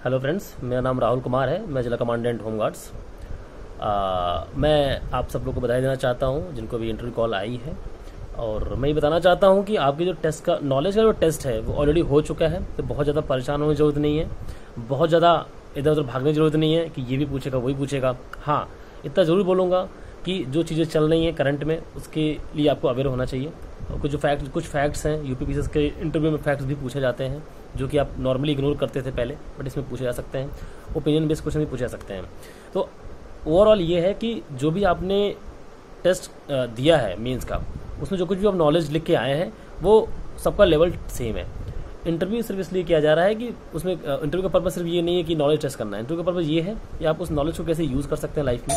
Hello friends, मेरा नाम राहुल कुमार है। मैं जिला कमांडेंट होमगार्ड्स। मैं आप सब लोग को बधाई देना चाहता हूं जिनको भी इंटरव्यू कॉल आई है। और मैं ये बताना चाहता हूं कि आपकी जो टेस्ट का नॉलेज का जो टेस्ट है वो ऑलरेडी हो चुका है, तो बहुत ज़्यादा परेशान होने की ज़रूरत नहीं है। बहुत ज़्यादा इधर उधर भागने की ज़रूरत नहीं है कि ये भी पूछेगा वही पूछेगा। हाँ, इतना ज़रूर बोलूँगा कि जो चीज़ें चल रही हैं करंट में उसके लिए आपको अवेयर होना चाहिए। और कुछ फैक्ट्स हैं, यूपी पीसीएस के इंटरव्यू में फैक्ट्स भी पूछे जाते हैं जो कि आप नॉर्मली इग्नोर करते थे पहले, बट इसमें पूछे जा सकते हैं। ओपिनियन बेस्ड क्वेश्चन भी पूछे जा सकते हैं। तो ओवरऑल ये है कि जो भी आपने टेस्ट दिया है मेंस का, उसमें जो कुछ भी आप नॉलेज लिख के आए हैं वो सबका लेवल सेम है। इंटरव्यू सिर्फ इसलिए किया जा रहा है कि उसमें इंटरव्यू का पर्पज सिर्फ ये नहीं है कि नॉलेज टेस्ट करना है। इंटरव्यू का पर्पज ये है कि आप उस नॉलेज को कैसे यूज कर सकते हैं लाइफ में।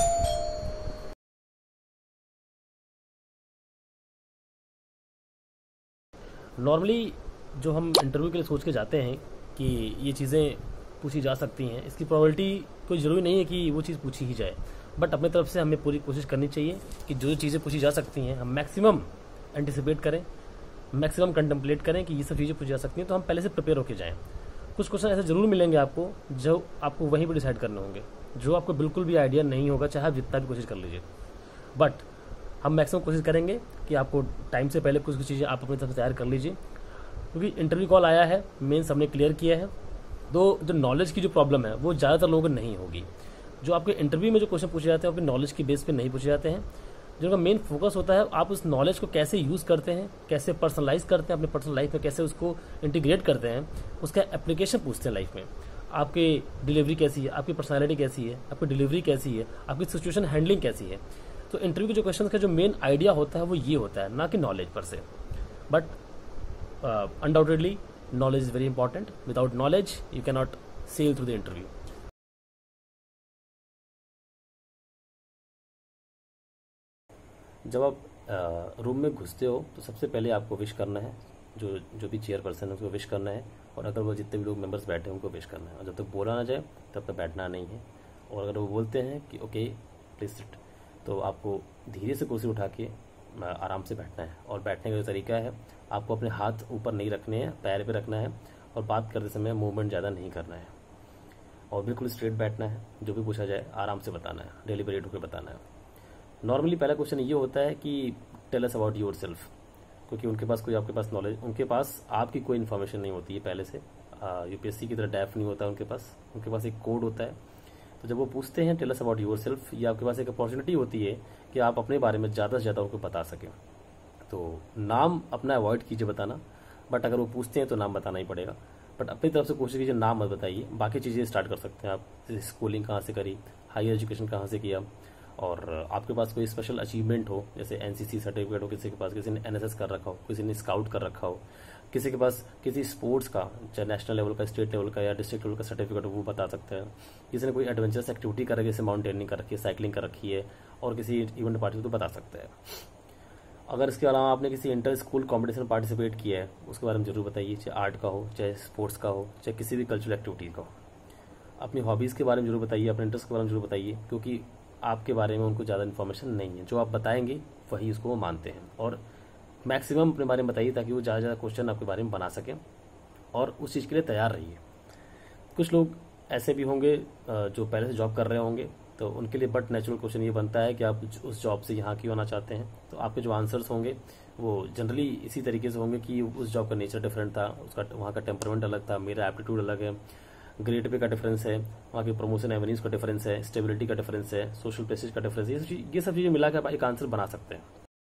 नॉर्मली जो हम इंटरव्यू के लिए सोच के जाते हैं कि ये चीज़ें पूछी जा सकती हैं, इसकी प्रोबेबिलिटी कोई ज़रूरी नहीं है कि वो चीज़ पूछी ही जाए। बट अपनी तरफ से हमें पूरी कोशिश करनी चाहिए कि जो चीज़ें पूछी जा सकती हैं हम मैक्सिमम एंटिसिपेट करें, मैक्सिमम कंटेम्पलेट करें कि ये सब चीज़ें पूछी जा सकती हैं, तो हम पहले से प्रिपेयर होकर जाएँ। कुछ क्वेश्चन ऐसे ज़रूर मिलेंगे आपको जो आपको वहीं पर डिसाइड करने होंगे, जो आपको बिल्कुल भी आइडिया नहीं होगा, चाहे आप जितना भी कोशिश कर लीजिए। बट हम मैक्सिमम कोशिश करेंगे कि आपको टाइम से पहले कुछ चीज़ें आप अपनी तरफ से तैयार कर लीजिए, क्योंकि इंटरव्यू कॉल आया है, मेंस हमने क्लियर किया है। तो जो नॉलेज की जो प्रॉब्लम है वो ज़्यादातर लोगों को नहीं होगी। जो आपके इंटरव्यू में जो क्वेश्चन पूछे जाते हैं आपके नॉलेज की बेस पे नहीं पूछे जाते हैं। जिनका मेन फोकस होता है आप उस नॉलेज को कैसे यूज़ करते हैं, कैसे पर्सनलाइज करते हैं अपने पर्सनल लाइफ में, कैसे उसको इंटीग्रेट करते हैं, उसका एप्लीकेशन पूछते हैं लाइफ में। आपकी डिलीवरी कैसी है, आपकी पर्सनैलिटी कैसी है, आपकी डिलीवरी कैसी है, आपकी सिचुएशन हैंडलिंग कैसी है। तो इंटरव्यू के जो क्वेश्चन का जो मेन आइडिया होता है वो ये होता है, ना कि नॉलेज पर से। But undoubtedly knowledge is very important. Without knowledge you cannot sail through the interview. जब आप रूम में घुसते हो तो सबसे पहले आपको विश करना है, जो भी चेयर पर्सन है उसको विश करना है। और अगर वो जितने भी लोग मेंबर्स बैठे हैं उनको विश करना है। और जब तक बोला ना जाए तब तक बैठना नहीं है। और अगर वो बोलते हैं कि ओके प्लीज सिट, तो आपको धीरे से कुर्सी उठा के आराम से बैठना है। और बैठने का जो तरीका है, आपको अपने हाथ ऊपर नहीं रखने हैं, पैर पे रखना है। और बात करते समय मूवमेंट ज़्यादा नहीं करना है और बिल्कुल स्ट्रेट बैठना है। जो भी पूछा जाए आराम से बताना है, डेलिबरेट होकर बताना है। नॉर्मली पहला क्वेश्चन ये होता है कि tell us about yourself, क्योंकि उनके पास कोई आपके पास नॉलेज, उनके पास आपकी कोई इन्फॉर्मेशन नहीं होती है पहले से। यूपीएससी की तरह डैफ नहीं होता है उनके पास एक कोड होता है। तो जब वो पूछते हैं tell us about yourself, ये आपके पास एक अपॉर्चुनिटी होती है कि आप अपने बारे में ज़्यादा से ज़्यादा उनको बता सकें। तो नाम अपना अवॉइड कीजिए बताना, बट अगर वो पूछते हैं तो नाम बताना ही पड़ेगा। बट अपनी तरफ से कोशिश कीजिए नाम मत बताइए, बाकी चीज़ें स्टार्ट कर सकते हैं आप। जैसे स्कूलिंग कहाँ से करी, हायर एजुकेशन कहाँ से किया, और आपके पास कोई स्पेशल अचीवमेंट हो, जैसे एनसीसी सर्टिफिकेट हो किसी के पास, किसी ने एनएसएस कर रखा हो, किसी ने स्काउट कर रखा हो, किसी के पास किसी स्पोर्ट्स का, चाहे नेशनल लेवल का, स्टेट लेवल का या डिस्ट्रिक्ट लेवल का सर्टिफिकेट हो, वो बता सकते हैं। किसी ने कोई एडवेंचरस एक्टिविटी कर रखी है, जैसे माउंटेनिंग कर रखी है, साइकिलिंग कर रखी है, और किसी इवेंट पार्टी तो बता सकते हैं। अगर इसके अलावा आपने किसी इंटर स्कूल कॉम्पिटिशन में पार्टिसिपेट किया है उसके बारे में जरूर बताइए, चाहे आर्ट का हो, चाहे स्पोर्ट्स का हो, चाहे किसी भी कल्चरल एक्टिविटी का हो। अपनी हॉबीज़ के बारे में जरूर बताइए, अपने इंटरेस्ट के बारे में जरूर बताइए, क्योंकि आपके बारे में उनको ज़्यादा इन्फॉर्मेशन नहीं है। जो आप बताएंगे वही उसको वो मानते हैं। और मैक्सिमम अपने बारे में बताइए ताकि वो ज़्यादा ज़्यादा क्वेश्चन आपके बारे में बना सकें, और उस चीज़ के लिए तैयार रहिए। कुछ लोग ऐसे भी होंगे जो पहले से जॉब कर रहे होंगे, तो उनके लिए बट नेचुरल क्वेश्चन ये बनता है कि आप उस जॉब से यहाँ क्यों आना चाहते हैं। तो आपके जो आंसर्स होंगे वो जनरली इसी तरीके से होंगे कि उस जॉब का नेचर डिफरेंट था, उसका वहाँ का टेम्परमेंट अलग था, मेरा एप्टीट्यूड अलग है, ग्रेड पे का डिफरेंस है, वहाँ की प्रमोशन एवेन्यूज का डिफरेंस है, स्टेबिलिटी का डिफरेंस है, सोशल प्रेस्टीज का डिफरेंस है। ये सब चीज़ें मिला के आप एक आंसर बना सकते हैं।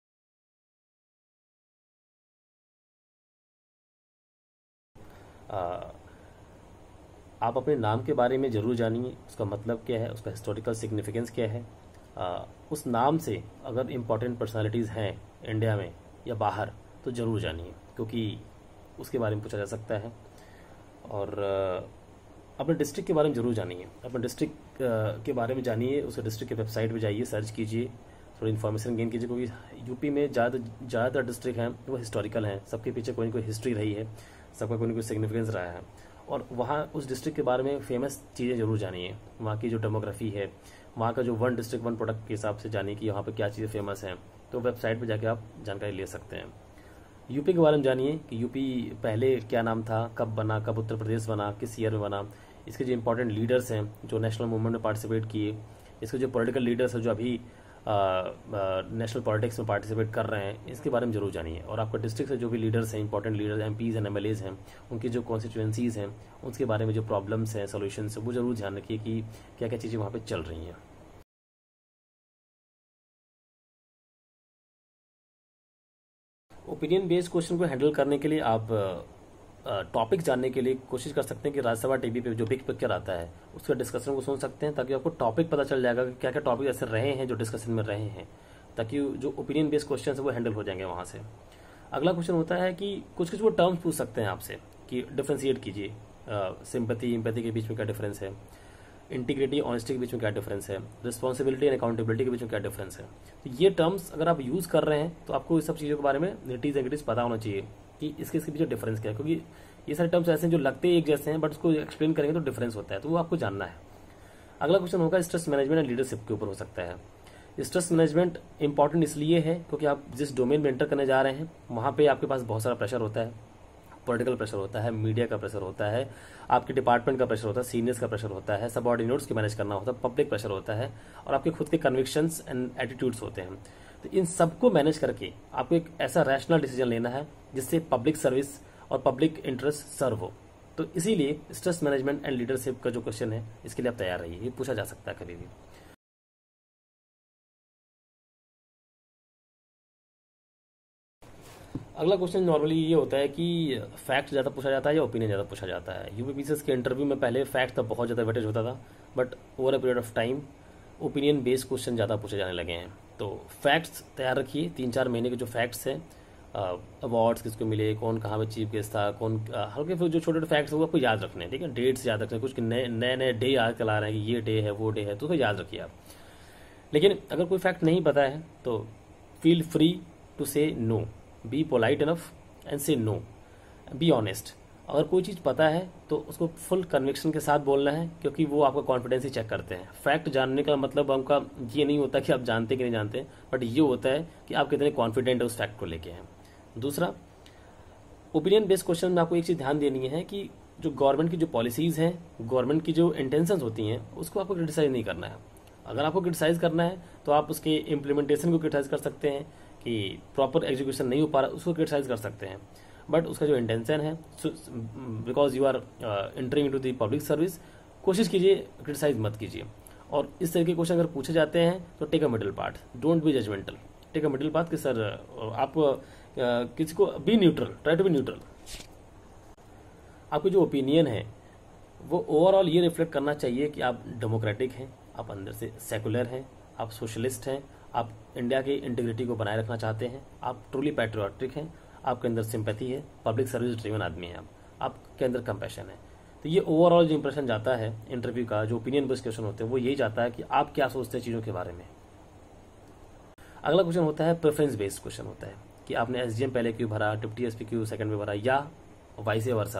आप अपने नाम के बारे में ज़रूर जानिए, उसका मतलब क्या है, उसका हिस्टोरिकल सिग्निफिकेंस क्या है। उस नाम से अगर इम्पॉर्टेंट पर्सनालिटीज़ हैं इंडिया में या बाहर तो ज़रूर जानिए, क्योंकि उसके बारे में पूछा जा सकता है। और अपने डिस्ट्रिक्ट के बारे में ज़रूर जानिए, अपने डिस्ट्रिक्ट के बारे में जानिए, उसके डिस्ट्रिक्ट के वेबसाइट पर जाइए, सर्च कीजिए, थोड़ी इन्फॉर्मेशन गेन कीजिए। क्योंकि यूपी में ज़्यादातर डिस्ट्रिक्ट हैं वो हिस्टोरिकल हैं, सबके पीछे कोई ना कोई हिस्ट्री रही है, सबका कोई ना कोई सिग्निफिकेंस रहा है। और वहाँ उस डिस्ट्रिक्ट के बारे में फेमस चीज़ें जरूर जानिए, वहाँ की जो डेमोग्राफी है, वहाँ का जो वन डिस्ट्रिक्ट वन प्रोडक्ट के हिसाब से जानिए कि वहाँ पे क्या चीज़ें फेमस हैं। तो वेबसाइट पे जाके आप जानकारी ले सकते हैं। यूपी के बारे में जानिए कि यूपी पहले क्या नाम था, कब बना, कब उत्तर प्रदेश बना, किस ईयर में बना, इसके जो इंपॉर्टेंट लीडर्स हैं जो नेशनल मूवमेंट में पार्टिसिपेट किए, इसके जो पॉलिटिकल लीडर्स हैं जो अभी नेशनल पॉलिटिक्स में पार्टिसिपेट कर रहे हैं, इसके बारे में जरूर जानिए। और आपका डिस्ट्रिक्ट से जो भी लीडर्स हैं, important leaders, MPs and MLAs हैं, उनकी जो कॉन्स्टिट्यूएंसीज़ हैं उसके बारे में जो प्रॉब्लम्स हैं, सोल्यूशंस हैं, वो जरूर ध्यान रखिए कि क्या क्या चीज़ें वहाँ पर चल रही हैं। ओपिनियन बेस्ड क्वेश्चन को हैंडल करने के लिए आप टॉपिक जानने के लिए कोशिश कर सकते हैं कि राज्यसभा टीवी पे जो बिग पिक्चर आता है उसका डिस्कशन को सुन सकते हैं, ताकि आपको टॉपिक पता चल जाएगा कि क्या क्या टॉपिक ऐसे रहे हैं जो डिस्कशन में रहे हैं, ताकि जो ओपिनियन बेस्ड क्वेश्चन है वो हैंडल हो जाएंगे वहाँ से। अगला क्वेश्चन होता है कि कुछ कुछ वो टर्म्स पूछ सकते हैं आपसे कि डिफ्रेंशिएट कीजिए, सिंपैथी एम्पैथी के बीच में क्या डिफरेंस है, इंटीग्रिटी ऑनेस्टी के बीच में क्या डिफरेंस है, रिस्पॉन्सिबिलिटी एंड अकाउंटेबिलिटी के बीच में क्या डिफरेंस है। तो ये टर्म्स अगर आप यूज़ कर रहे हैं तो आपको इस सब चीज़ों के बारे में निटीज एंड पता होना चाहिए कि इसके बीच में डिफरेंस क्या है, क्योंकि ये सारे टर्म्स ऐसे हैं जो लगते एक जैसे हैं बट उसको एक्सप्लेन करेंगे तो डिफरेंस होता है, तो वो आपको जानना है। अगला क्वेश्चन होगा स्ट्रेस मैनेजमेंट एंड लीडरशिप के ऊपर हो सकता है। स्ट्रेस मैनेजमेंट इंपॉर्टेंट इसलिए है क्योंकि आप जिस डोमेन में एंटर करने जा रहे हैं वहाँ पे आपके पास बहुत सारा प्रेशर होता है, पॉलिटिकल प्रेशर होता है, मीडिया का प्रेशर होता है, आपके डिपार्टमेंट का प्रेशर होता है, सीनियर्स का प्रेशर होता है, सबऑर्डिनेट्स के मैनेज करना होता है, पब्लिक प्रेशर होता है, और आपके खुद के कन्विक्शंस एंड एटीट्यूड्स होते हैं। तो इन सबको मैनेज करके आपको एक ऐसा रैशनल डिसीजन लेना है जिससे पब्लिक सर्विस और पब्लिक इंटरेस्ट सर्व हो। तो इसीलिए स्ट्रेस मैनेजमेंट एंड लीडरशिप का जो क्वेश्चन है इसके लिए आप तैयार रहिए, ये पूछा जा सकता है कभी भी। अगला क्वेश्चन नॉर्मली ये होता है कि फैक्ट ज़्यादा पूछा जाता है या ओपिनियन ज़्यादा पूछा जाता है। यूपीपीसीएस के इंटरव्यू में पहले फैक्ट का बहुत ज़्यादा वेटेज होता था, but over a period of time opinion based question ज़्यादा पूछे जाने लगे हैं। तो फैक्ट्स तैयार रखिए, 3-4 महीने के जो फैक्ट्स हैं, अवार्ड्स किसको मिले, कौन कहाँ पे चीफ गेस्ट था, कौन हल्के फिर जो छोटे छोटे फैक्ट्स हैं वो आपको याद रखने हैं, ठीक है। डेट्स याद रखने, कुछ नए नए डे याद चला रहे हैं कि ये डे है वो डे है, तो उसको याद रखिए आप। लेकिन अगर कोई फैक्ट नहीं पता है तो feel free to say no, be polite enough and say no, be honest. अगर कोई चीज़ पता है तो उसको फुल कन्विक्शन के साथ बोलना है, क्योंकि वो आपका कॉन्फिडेंस ही चेक करते हैं। फैक्ट जानने का मतलब उनका ये नहीं होता कि आप जानते कि नहीं जानते, बट ये होता है कि आप कितने कॉन्फिडेंट है उस फैक्ट को लेके हैं। दूसरा, ओपिनियन बेस्ड क्वेश्चन में आपको एक चीज़ ध्यान देनी है कि जो गवर्नमेंट की जो पॉलिसीज़ हैं, गवर्नमेंट की जो इंटेंशंस होती हैं, उसको आपको क्रिटिसाइज नहीं करना है। अगर आपको क्रिटिसाइज करना है तो आप उसके इम्प्लीमेंटेशन को क्रिटिसाइज कर सकते हैं कि प्रॉपर एग्जीक्यूशन नहीं हो पा रहा, उसको क्रिटिसाइज कर सकते हैं। बट उसका जो इंटेंशन है, because you are entering into the public service, कोशिश कीजिए क्रिटिसाइज मत कीजिए। और इस तरह के क्वेश्चन अगर पूछे जाते हैं तो take a middle part, don't be judgmental, take a middle part कि सर आप किसी को be neutral, try to be neutral. आपकी जो ओपिनियन है वो ओवरऑल ये रिफ्लेक्ट करना चाहिए कि आप डेमोक्रेटिक हैं, आप अंदर से सेकुलर हैं, आप सोशलिस्ट हैं, आप इंडिया की इंटीग्रिटी को बनाए रखना चाहते हैं, आप ट्रूली पैट्रियोटिक हैं, आपके अंदर सिंपैथी है, पब्लिक सर्विस ड्रिवन आदमी हैं, आपके अंदर कंपैशन है। तो ये ओवरऑल जो इंप्रेशन जाता है इंटरव्यू का, जो ओपिनियन बेस्ड क्वेश्चन होते हैं, वो यही जाता है कि आप क्या सोचते हैं चीज़ों के बारे में। अगला क्वेश्चन होता है प्रेफरेंस बेस्ड क्वेश्चन होता है कि आपने एसडीएम पहले क्यों भरा, डिप्टी एसपी क्यों सेकंड में भरा, या वाइस वर्सा।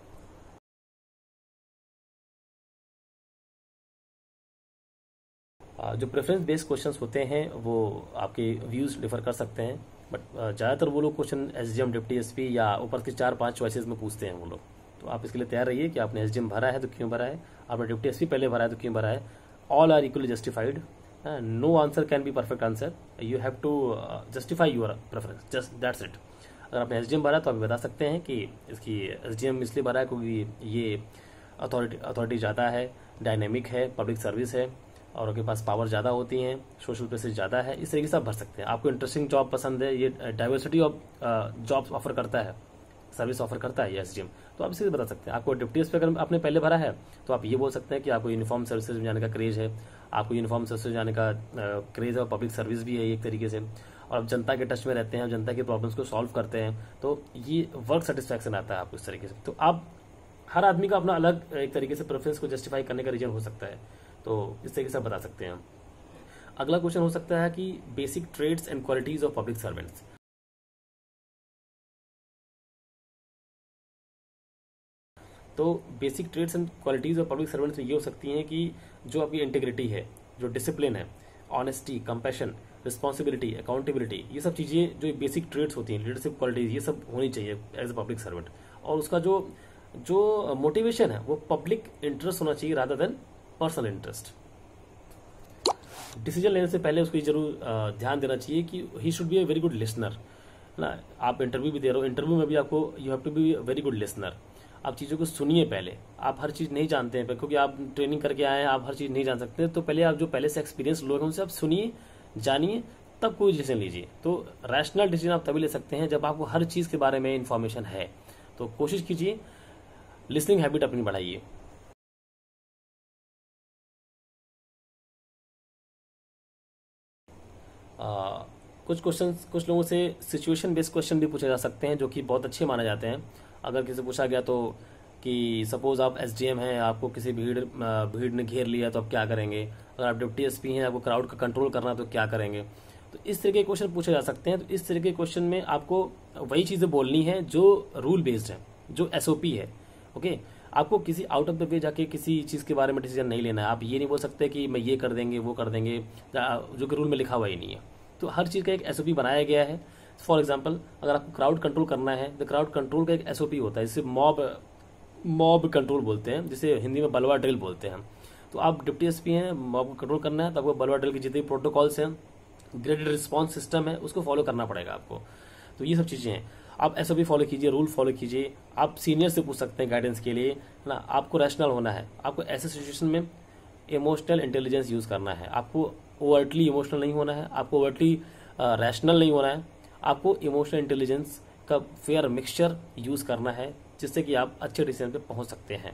जो प्रेफरेंस बेस्ड क्वेश्चंस होते हैं वो आपके व्यूज़ डिफर कर सकते हैं, बट ज़्यादातर वो लोग क्वेश्चन एसडीएम, डिप्टी एसपी या ऊपर के 4-5 चॉइसेस में पूछते हैं वो लोग। तो आप इसके लिए तैयार रहिए कि आपने एसडीएम भरा है तो क्यों भरा है, आपने डिप्टी एसपी पहले भरा है तो क्यों भरा है। All are equally justified, no answer can be perfect answer, you have to justify your preference, just that's it. अगर आपने एसडीएम भरा तो आप बता सकते हैं कि इसकी एसडीएम इसलिए भरा है क्योंकि ये अथॉरिटी ज़्यादा है, डायनेमिक है, पब्लिक सर्विस है और उनके पास पावर ज़्यादा होती हैं, सोशल प्रेसेज ज़्यादा है, इस तरीके से आप भर सकते हैं। आपको इंटरेस्टिंग जॉब पसंद है, ये डाइवर्सिटी ऑफ जॉब्स ऑफर करता है, सर्विस ऑफर करता है ये एसडीएम, तो आप इसे बता सकते हैं। आपको डिप्टी एसपी अगर आपने पहले भरा है तो आप ये बोल सकते हैं कि आपको यूनिफॉर्म सर्विसेज में जाने का क्रेज है, आपको यूनिफॉर्म सर्विसेज जाने का क्रेज है और पब्लिक सर्विस भी है एक तरीके से, और आप जनता के टच में रहते हैं, जनता के प्रॉब्लम्स को सॉल्व करते हैं, तो ये वर्क सेटिस्फैक्शन आता है आपको इस तरीके से। तो आप हर आदमी का अपना अलग एक तरीके से प्रेफरेंस को जस्टिफाई करने का रीजन हो सकता है, तो इस तरीके से आप बता सकते हैं। अगला क्वेश्चन हो सकता है कि basic traits and qualities of public servants. तो basic traits and qualities of public servants ये हो सकती हैं कि जो आपकी इंटीग्रिटी है, जो डिसिप्लिन है, ऑनेस्टी, कंपैशन, रिस्पॉन्सिबिलिटी, अकाउंटेबिलिटी, ये सब चीज़ें जो बेसिक ट्रेड्स होती हैं, लीडरशिप क्वालिटीज, ये सब होनी चाहिए एज ए पब्लिक सर्वेंट। और उसका जो जो मोटिवेशन है वो पब्लिक इंटरेस्ट होना चाहिए rather than personal interest. Decision लेने से पहले उसको जरूर ध्यान देना चाहिए कि he should be a very good listener, है ना। आप इंटरव्यू भी दे रहे हो, इंटरव्यू में भी आपको you have to be very good listener. आप चीज़ों को सुनिए पहले। आप हर चीज़ नहीं जानते हैं क्योंकि आप ट्रेनिंग करके आए हैं, आप हर चीज़ नहीं जान सकते, तो पहले आप जो पहले से एक्सपीरियंस लोग हैं उनसे आप सुनिए, जानिए, तब कोई डिसीजन लीजिए। तो रैशनल डिसीजन आप तभी ले सकते हैं जब आपको हर चीज़ के बारे में इंफॉर्मेशन है। तो कोशिश कीजिए, लिसनिंग हैबिट अपनी बढ़ाइए। कुछ लोगों से सिचुएशन बेस्ड क्वेश्चन भी पूछे जा सकते हैं जो कि बहुत अच्छे माने जाते हैं। अगर किसी से पूछा गया तो कि सपोज आप एसडीएम हैं, आपको किसी भीड़ ने घेर लिया तो आप क्या करेंगे, अगर आप डिप्टी एसपी हैं, आपको क्राउड का कंट्रोल करना तो क्या करेंगे। तो इस तरह के क्वेश्चन पूछे जा सकते हैं। तो इस तरह के क्वेश्चन में आपको वही चीज़ें बोलनी है जो रूल बेस्ड है, जो एसओपी है। ओके, आपको किसी आउट ऑफ द वे जाके किसी चीज़ के बारे में डिसीजन नहीं लेना है। आप ये नहीं बोल सकते कि मैं ये कर देंगे वो कर देंगे जो कि रूल में लिखा हुआ ही नहीं है। तो हर चीज़ का एक एसओपी बनाया गया है। फॉर एग्जाम्पल, अगर आपको क्राउड कंट्रोल करना है तो क्राउड कंट्रोल का एक एसओपी होता है, जिसे मॉब कंट्रोल बोलते हैं, जिसे हिंदी में बलवा ड्रिल बोलते हैं। तो आप डिप्टी एसपी हैं, मॉब को कंट्रोल करना है तो आपको बलवा ड्रिल के जितने प्रोटोकॉल्स हैं, ग्रेडेड रिस्पॉन्स सिस्टम है, उसको फॉलो करना पड़ेगा आपको। तो ये सब चीज़ें हैं। आप एसओपी फॉलो कीजिए, रूल फॉलो कीजिए। आप सीनियर से पूछ सकते हैं गाइडेंस के लिए, है ना। आपको रैशनल होना है। आपको ऐसे सिचुएशन में इमोशनल इंटेलिजेंस यूज़ करना है। आपको ओवरटली इमोशनल नहीं होना है, आपको ओवरटली रैशनल नहीं होना है। आपको इमोशनल इंटेलिजेंस का फेयर मिक्सचर यूज़ करना है, जिससे कि आप अच्छे डिसीजन पे पहुंच सकते हैं।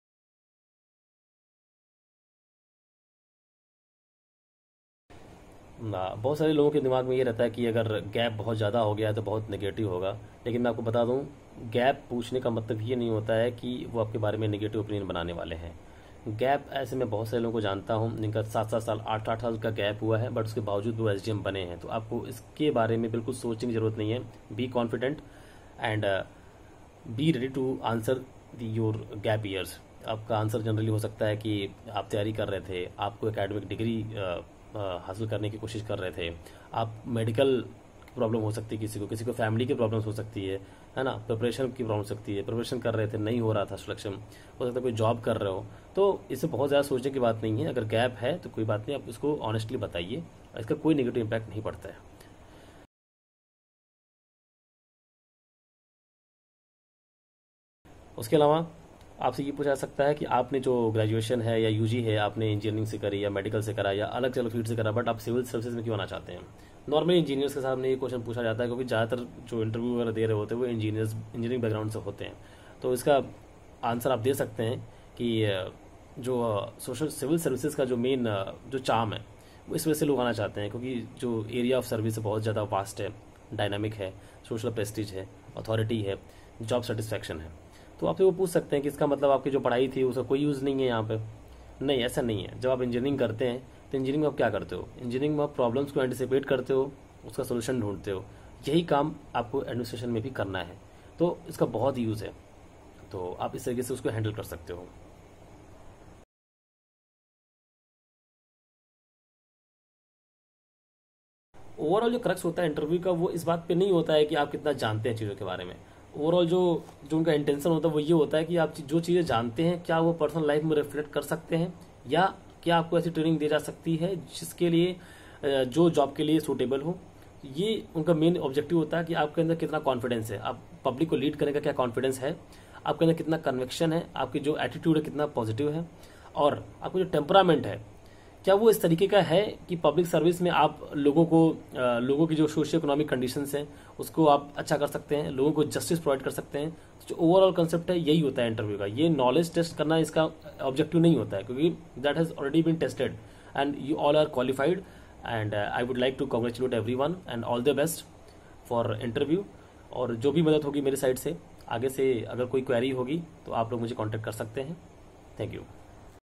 बहुत सारे लोगों के दिमाग में ये रहता है कि अगर गैप बहुत ज़्यादा हो गया है तो बहुत नेगेटिव होगा। लेकिन मैं आपको बता दूं, गैप पूछने का मतलब ये नहीं होता है कि वो आपके बारे में नेगेटिव ओपिनियन बनाने वाले हैं। गैप ऐसे मैं बहुत सारे लोगों को जानता हूं जिनका 7-7 साल 8-8 साल का गैप हुआ है, बट उसके बावजूद वो एसडीएम बने हैं। तो आपको इसके बारे में बिल्कुल सोचने की जरूरत नहीं है। Be confident and be ready to answer your gap years. आपका आंसर जनरली हो सकता है कि आप तैयारी कर रहे थे, आपको एकेडमिक डिग्री हासिल करने की कोशिश कर रहे थे, आप मेडिकल प्रॉब्लम हो सकती है, किसी को फैमिली की प्रॉब्लम्स हो सकती है ना, प्रिपरेशन की प्रॉब्लम हो सकती है, प्रिपरेशन कर रहे थे नहीं हो रहा था सिलेक्शन, हो सकता है कोई जॉब कर रहे हो। तो इससे बहुत ज़्यादा सोचने की बात नहीं है। अगर गैप है तो कोई बात नहीं, आप इसको ऑनेस्टली बताइए, इसका कोई नेगेटिव इम्पैक्ट नहीं पड़ता है। उसके अलावा आपसे ये पूछा जा सकता है कि आपने जो ग्रेजुएशन है या यूजी है, आपने इंजीनियरिंग से करी या मेडिकल से करा या अलग अलग फील्ड से करा, बट आप सिविल सर्विसेज में क्यों आना चाहते हैं। नॉर्मली इंजीनियर्स के सामने ये क्वेश्चन पूछा जाता है क्योंकि ज़्यादातर जो इंटरव्यू वगैरह दे रहे होते हैं वो इंजीनियरिंग बैकग्राउंड से होते हैं। तो इसका आंसर आप दे सकते हैं कि जो सोशल सिविल सर्विसेज का जो मेन जो चार्म है वो इस वजह से लोग आना चाहते हैं क्योंकि जो एरिया ऑफ सर्विस बहुत ज़्यादा वास्ट है, डायनामिक है, सोशल प्रेस्टीज है, अथॉरिटी है, जॉब सेटिस्फैक्शन है। तो आपसे वो पूछ सकते हैं कि इसका मतलब आपकी जो पढ़ाई थी उसका कोई यूज़ नहीं है यहाँ पे। नहीं, ऐसा नहीं है। जब आप इंजीनियरिंग करते हैं तो इंजीनियरिंग में आप क्या करते हो, इंजीनियरिंग में आप प्रॉब्लम्स को एंटिसिपेट करते हो, उसका सोल्यूशन ढूंढते हो। यही काम आपको एडमिनिस्ट्रेशन में भी करना है। तो इसका बहुत यूज़ है। तो आप इस तरीके से उसको हैंडल कर सकते हो। ओवरऑल जो क्रक्स होता है इंटरव्यू का वो इस बात पे नहीं होता है कि आप कितना जानते हैं चीज़ों के बारे में। ओवरऑल जो जो उनका इंटेंशन होता है वो ये होता है कि आप जो चीज़ें जानते हैं क्या वो पर्सनल लाइफ में रिफ्लेक्ट कर सकते हैं, या क्या आपको ऐसी ट्रेनिंग दी जा सकती है जिसके लिए जो जॉब के लिए सूटेबल हो। ये उनका मेन ऑब्जेक्टिव होता है कि आपके अंदर कितना कॉन्फिडेंस है, आप पब्लिक को लीड करने का क्या कॉन्फिडेंस है, आपके अंदर कितना कन्विक्शन है, आपकी जो एटीट्यूड है कितना पॉजिटिव है, और आपका जो टेम्परामेंट है क्या वो इस तरीके का है कि पब्लिक सर्विस में आप लोगों की जो सोशियो इकोनॉमिक कंडीशंस हैं उसको आप अच्छा कर सकते हैं, लोगों को जस्टिस प्रोवाइड कर सकते हैं। जो ओवरऑल कंसेप्ट है यही होता है इंटरव्यू का। ये नॉलेज टेस्ट करना इसका ऑब्जेक्टिव नहीं होता है क्योंकि that has already been tested and you all are qualified. And I would like to congratulate everyone and all the best for interview. और जो भी मदद होगी मेरी साइड से आगे से अगर कोई क्वेरी होगी तो आप लोग मुझे कॉन्टेक्ट कर सकते हैं। Thank you.